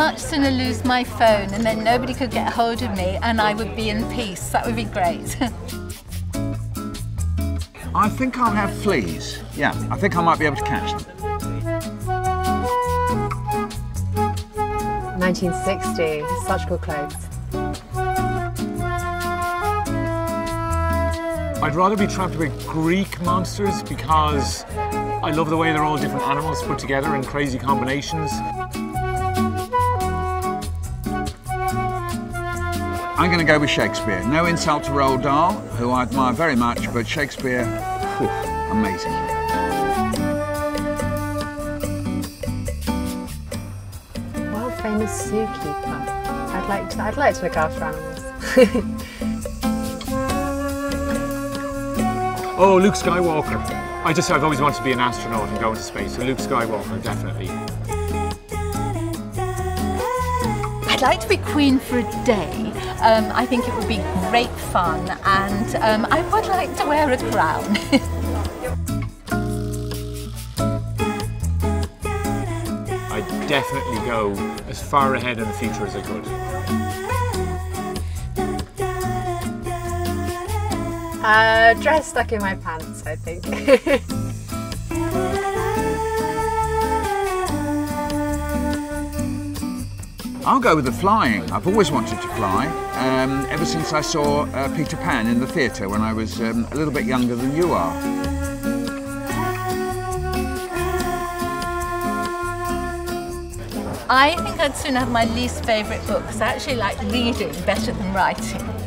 much sooner lose my phone and then nobody could get hold of me and I would be in peace. That would be great. I think I'll have fleas. Yeah, I think I might be able to catch them. 1960, such cool clothes. I'd rather be trapped with Greek monsters because I love the way they're all different animals put together in crazy combinations. I'm going to go with Shakespeare. No insult to Roald Dahl, who I admire very much, but Shakespeare, whew, amazing. World famous zookeeper. I'd like to look after animals. Oh, Luke Skywalker. I've always wanted to be an astronaut and go into space, so Luke Skywalker, definitely. I'd like to be queen for a day. I think it would be great fun, and I would like to wear a crown. I'd definitely go as far ahead in the future as I could. Dress stuck in my pants, I think. I'll go with the flying. I've always wanted to fly, ever since I saw Peter Pan in the theatre when I was a little bit younger than you are. I think I'd soon have my least favourite book, because I actually like reading better than writing.